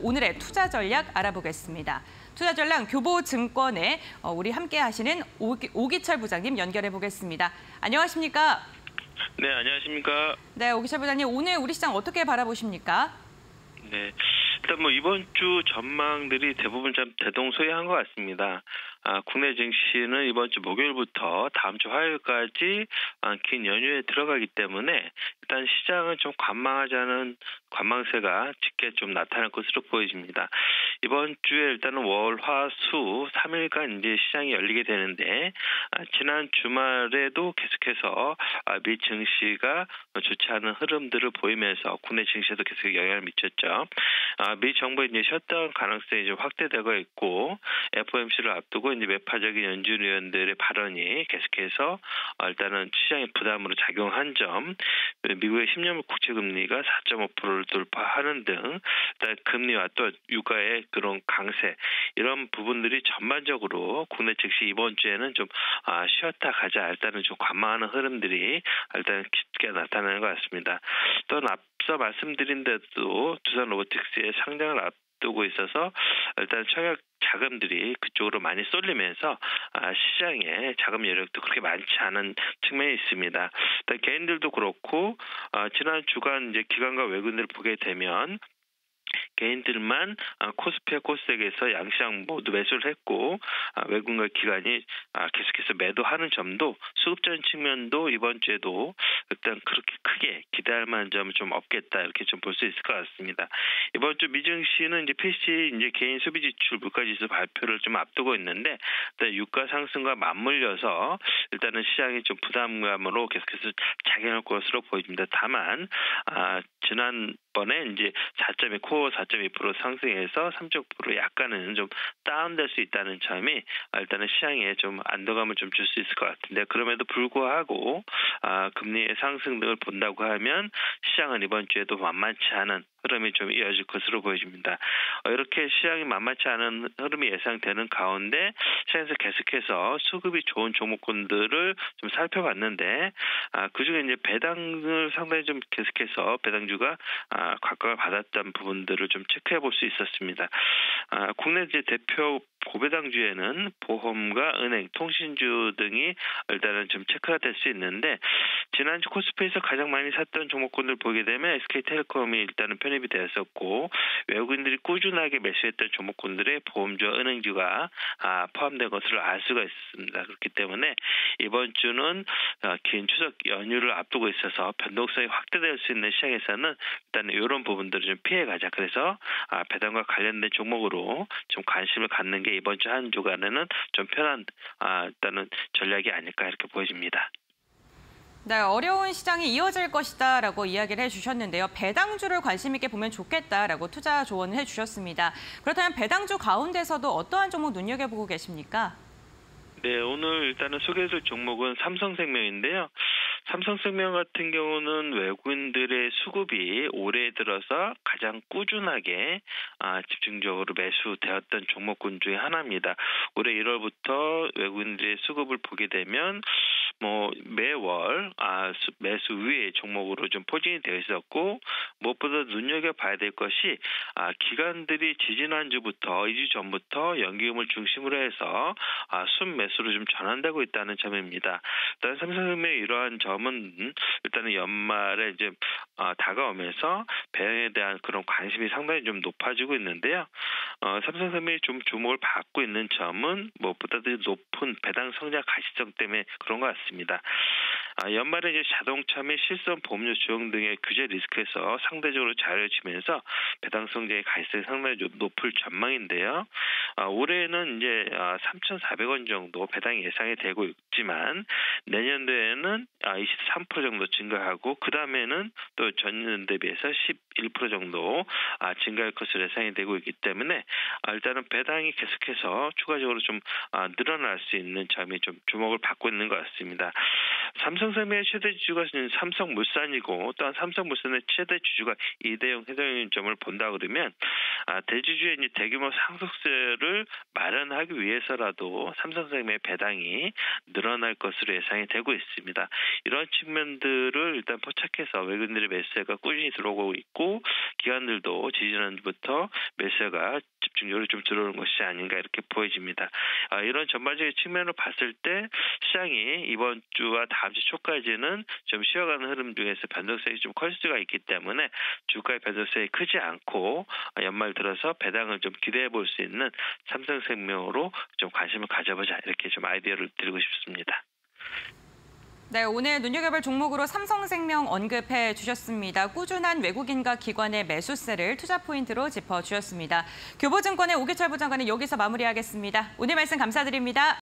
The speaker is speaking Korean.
오늘의 투자 전략 알아보겠습니다. 투자 전략 교보증권의 우리 함께 하시는 오기철 부장님 연결해 보겠습니다. 안녕하십니까? 네, 안녕하십니까? 네, 오기철 부장님, 오늘 우리 시장 어떻게 바라보십니까? 네, 일단 이번 주 전망들이 대부분 좀 대동소이한 것 같습니다. 국내 증시는 이번 주 목요일부터 다음 주 화요일까지 긴 연휴에 들어가기 때문에 일단 시장은 좀 관망하지 않은 관망세가 짙게 좀 나타날 것으로 보여집니다. 이번 주에 일단은 월, 화, 수 3일간 이제 시장이 열리게 되는데 지난 주말에도 계속해서 미 증시가 좋지 않은 흐름들을 보이면서 국내 증시에도 계속 영향을 미쳤죠. 미 정부 이제 셧다운 가능성이 좀 확대되고 있고 FOMC를 앞두고 이제 매파적인 연준 의원들의 발언이 계속해서 일단은 시장의 부담으로 작용한 점, 미국의 10년물 국채 금리가 4.5%를 돌파하는 등 일단 금리와 또 유가의 그런 강세 이런 부분들이 전반적으로 국내 증시 이번 주에는 좀 쉬었다 가자 일단은 좀 관망하는 흐름들이 일단 깊게 나타나는 것 같습니다. 또한 앞서 말씀드린 대로 두산 로보틱스의 상장을 앞두고 있어서 일단 청약 자금들이 그쪽으로 많이 쏠리면서 시장에 자금 여력도 그렇게 많지 않은 측면이 있습니다. 일단 개인들도 그렇고 지난 주간 이제 기관과 외국인들을 보게 되면 개인들만 코스피와 코스닥에서 양시장 모두 매수를 했고 외국인과 기관이 계속해서 매도하는 점도 수급적인 측면도 이번 주에도 일단 그렇게 크게 기대할 만한 점은 좀 없겠다 이렇게 좀 볼 수 있을 것 같습니다. 이번 주 미증시는 이제 PC 이제 개인 소비 지출 물가지수 발표를 좀 앞두고 있는데 일단 유가 상승과 맞물려서 일단은 시장이 좀 부담감으로 계속해서 작용할 것으로 보입니다. 다만 지난번에 이제 4.2% 상승해서 3.9% 약간은 좀 다운될 수 있다는 점이 일단은 시장에 좀 안도감을 좀 줄 수 있을 것 같은데 그럼에도 불구하고 금리의 상승 등을 본다고 하면 시장은 이번 주에도 만만치 않은 흐름이 좀 이어질 것으로 보여집니다. 이렇게 시장이 만만치 않은 흐름이 예상되는 가운데 시장에서 계속해서 수급이 좋은 종목군들을 좀 살펴봤는데 그중에 이제 배당을 상당히 좀 계속해서 배당주가 각광을 받았던 부분들을 좀 체크해 볼 수 있었습니다. 국내 이제 대표 고배당주에는 보험과 은행, 통신주 등이 일단은 좀 체크가 될 수 있는데 지난주 코스피에서 가장 많이 샀던 종목군들 보게 되면 SK텔레콤이 일단은 편입이 되었었고 외국인들이 꾸준하게 매수했던 종목군들의 보험주와 은행주가 포함된 것을 알 수가 있습니다. 그렇기 때문에 이번 주는 긴 추석 연휴를 앞두고 있어서 변동성이 확대될 수 있는 시장에서는 일단 이런 부분들을 좀 피해가자. 그래서 배당과 관련된 종목으로 좀 관심을 갖는 게 이번 주 한 주간에는 좀 편한 일단은 전략이 아닐까 이렇게 보여집니다. 네, 어려운 시장이 이어질 것이다라고 이야기를 해주셨는데요. 배당주를 관심 있게 보면 좋겠다라고 투자 조언을 해주셨습니다. 그렇다면 배당주 가운데서도 어떠한 종목 눈여겨보고 계십니까? 네, 오늘 일단은 소개해줄 종목은 삼성생명인데요. 삼성생명 같은 경우는 외국인들의 수급이 올해 들어서 가장 꾸준하게 집중적으로 매수되었던 종목군 중에 하나입니다. 올해 1월부터 외국인들의 수급을 보게 되면 매월 매수 위의 종목으로 좀 포진이 되어 있었고 무엇보다 눈여겨봐야 될 것이 기관들이 지지난주부터 2주 전부터 연기금을 중심으로 해서 순매수로 좀 전환되고 있다는 점입니다. 일단 삼성생명의 이러한 점은 일단은 연말에 이제 다가오면서 배당에 대한 그런 관심이 상당히 좀 높아지고 있는데요. 삼성생명이 좀 주목을 받고 있는 점은 무엇보다도 높은 배당 성장 가시성 때문에 그런 것 같습니다. 연말에 이제 자동차 및 실손 보험료 조정 등의 규제 리스크에서 상대적으로 자유해지면서 배당 성장의 가시성이 상당히 좀 높을 전망인데요. 올해는 이제 3,400원 정도 배당이 예상이 되고 있지만 내년도에는 23% 정도 증가하고 그 다음에는 또 전년 대비해서 11% 정도 증가할 것으로 예상이 되고 있기 때문에 일단은 배당이 계속해서 추가적으로 좀 늘어날 수 있는 점이 좀 주목을 받고 있는 것 같습니다. 삼성생명의 최대 주주가 삼성물산이고 또한 삼성물산의 최대 주주가 이대용 해당인 점을 본다 그러면 대주주의 이제 대규모 상속세를 마련하기 위해서라도 삼성생명의 배당이 늘어날 것으로 예상이 되고 있습니다. 이런 측면들을 일단 포착해서 외국인들의 매수세가 꾸준히 들어오고 있고 있고 기관들도 지지난주부터 매수가 집중적으로 좀 들어오는 것이 아닌가 이렇게 보여집니다. 이런 전반적인 측면을 봤을 때 시장이 이번 주와 다음 주 초까지는 좀 쉬어가는 흐름 중에서 변동성이 좀 클 수가 있기 때문에 주가의 변동성이 크지 않고 연말 들어서 배당을 좀 기대해 볼 수 있는 삼성생명으로 좀 관심을 가져보자 이렇게 좀 아이디어를 드리고 싶습니다. 네, 오늘 눈여겨볼 종목으로 삼성생명 언급해 주셨습니다. 꾸준한 외국인과 기관의 매수세를 투자 포인트로 짚어주셨습니다. 교보증권의 오기철 부장관은 여기서 마무리하겠습니다. 오늘 말씀 감사드립니다.